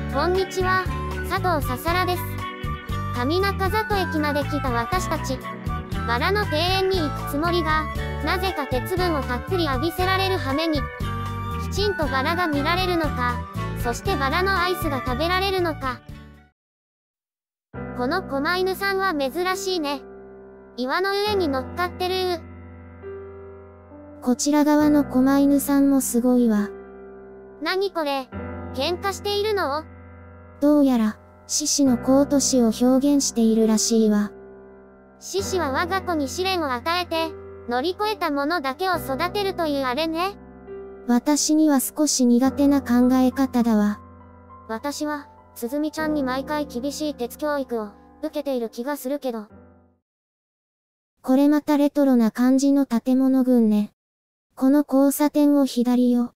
こんにちは、佐藤ささらです。上中里駅まで来た私たち。バラの庭園に行くつもりが、なぜか鉄分をたっぷり浴びせられる羽目に。きちんとバラが見られるのか、そしてバラのアイスが食べられるのか。この狛犬さんは珍しいね。岩の上に乗っかってる。 こちら側の狛犬さんもすごいわ。 何これ、喧嘩しているの？ どうやら、獅子のコート詩を表現しているらしいわ。 獅子は我が子に試練を与えて、乗り越えたものだけを育てるというあれね。 私には少し苦手な考え方だわ。 私は、つづみちゃんに毎回厳しい鉄教育を受けている気がするけど。 これまたレトロな感じの建物群ね。この交差点を左よ。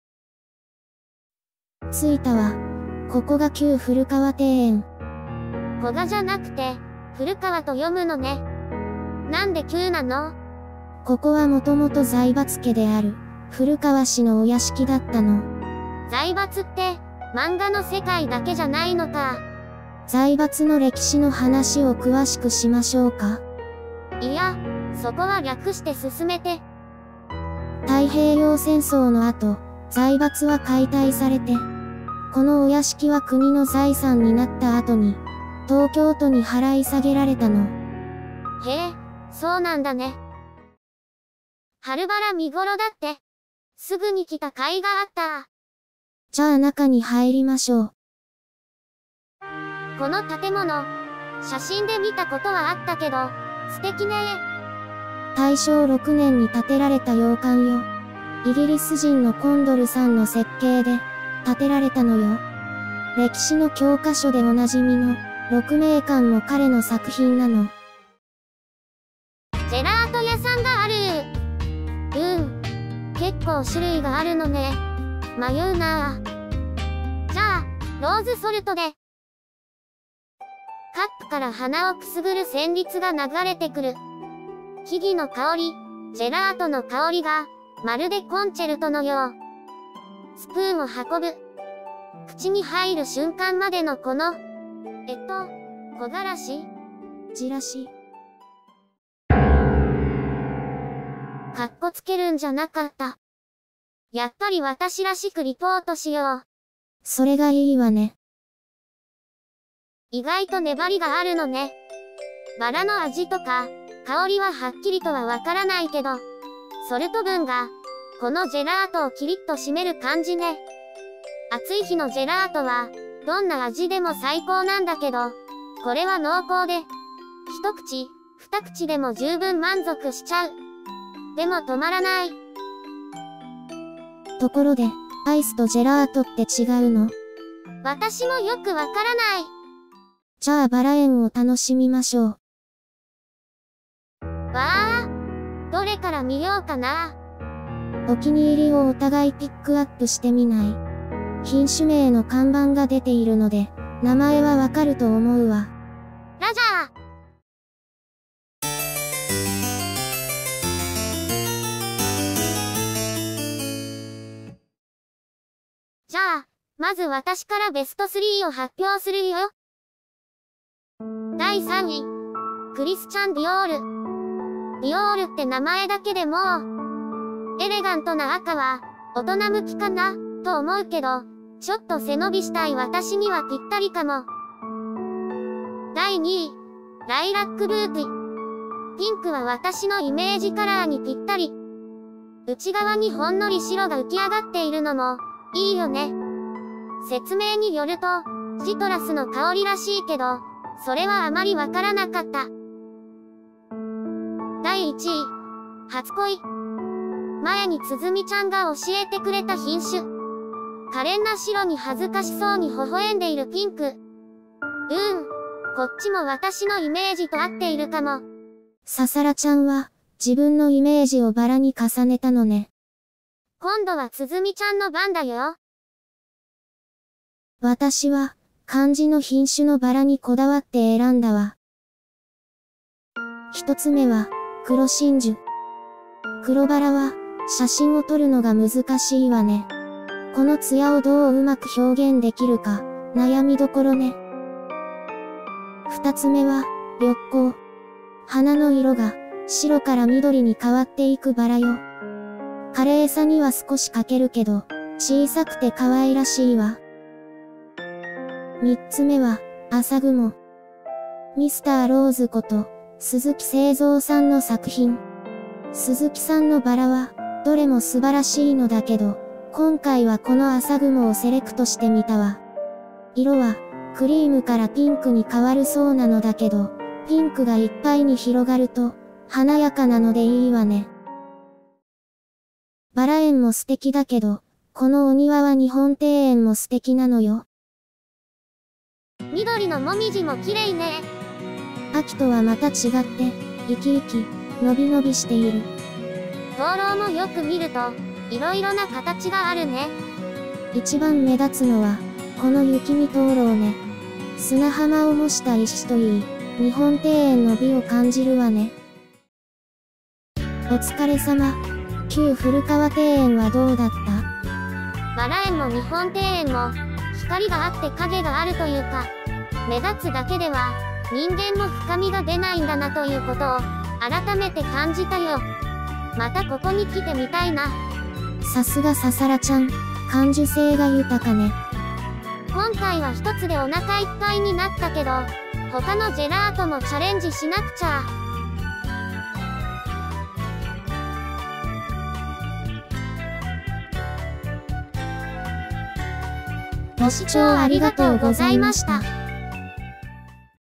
着いたわ。ここが旧古川庭園。 古賀じゃなくて、古川と読むのね。なんで旧なの？ ここはもともと財閥家である、古川氏のお屋敷だったの。 財閥って、漫画の世界だけじゃないのか。 財閥の歴史の話を詳しくしましょうか。 いや、そこは略して進めて。 太平洋戦争の後、財閥は解体されて、このお屋敷は国の財産になった後に、東京都に払い下げられたの。 へえ、そうなんだね。春バラ見頃だって。すぐに来た甲斐があった。 じゃあ中に入りましょう。 この建物、写真で見たことはあったけど、素敵ね。 大正6年に建てられた洋館よ。イギリス人のコンドルさんの設計で、建てられたのよ。歴史の教科書でおなじみの、鹿鳴館も彼の作品なの。 ジェラート屋さんがある。結構種類があるのね。迷うなぁ。じゃあ、ローズソルトで。カップから鼻をくすぐる旋律が流れてくる。木々の香り、ジェラートの香りが、まるでコンチェルトのよう。スプーンを運ぶ。口に入る瞬間までのこの、木枯らし？ じらし。 かっこつけるんじゃなかった。やっぱり私らしくリポートしよう。 それがいいわね。 意外と粘りがあるのね。バラの味とか、香りははっきりとはわからないけど、ソルト分が、このジェラートをキリッと締める感じね。暑い日のジェラートは、どんな味でも最高なんだけど、これは濃厚で、一口、二口でも十分満足しちゃう。でも止まらない。 ところで、アイスとジェラートって違うの？ 私もよくわからない。 じゃあバラ園を楽しみましょう。 わあ、どれから見ようかな。 お気に入りをお互いピックアップしてみない？品種名の看板が出ているので、名前はわかると思うわ。 ラジャー。じゃあ、まず私からベスト3を発表するよ。第3位、クリスチャン・ディオール。ディオールって名前だけでもう、エレガントな赤は、大人向きかな、と思うけど、ちょっと背伸びしたい私にはぴったりかも。第2位、ライラックブーティ。ピンクは私のイメージカラーにぴったり。内側にほんのり白が浮き上がっているのも、いいよね。説明によると、シトラスの香りらしいけど、それはあまりわからなかった。第1位、初恋。前につづみちゃんが教えてくれた品種。可憐な白に恥ずかしそうに微笑んでいるピンク。こっちも私のイメージと合っているかも。 ささらちゃんは、自分のイメージをバラに重ねたのね。 今度はつづみちゃんの番だよ。 私は、漢字の品種のバラにこだわって選んだわ。一つ目は、黒真珠。黒バラは、写真を撮るのが難しいわね。この艶をどううまく表現できるか、 悩みどころね。二つ目は、緑光。花の色が、白から緑に変わっていくバラよ。枯れ餌には少し欠けるけど、小さくて可愛らしいわ。三つ目は、朝雲。ミスターローズこと、鈴木製造さんの作品。鈴木さんのバラは、どれも素晴らしいのだけど、今回はこの朝雲をセレクトしてみたわ。色は、クリームからピンクに変わるそうなのだけど、ピンクがいっぱいに広がると、華やかなのでいいわね。バラ園も素敵だけど、このお庭は日本庭園も素敵なのよ。 緑のもみじも綺麗ね。 秋とはまた違って、生き生き、のびのびしている。 灯籠もよく見ると、いろいろな形があるね。 一番目立つのは、この雪見灯籠ね。砂浜を模した石といい、日本庭園の美を感じるわね。お疲れ様。旧古川庭園はどうだった？ バラ園も日本庭園も、光があって影があるというか、目立つだけでは、人間も深みが出ないんだなということを、改めて感じたよ。またここに来てみたいな。 さすがささらちゃん、感受性が豊かね。 今回は一つでお腹いっぱいになったけど、他のジェラートもチャレンジしなくちゃ。 ご視聴ありがとうございました。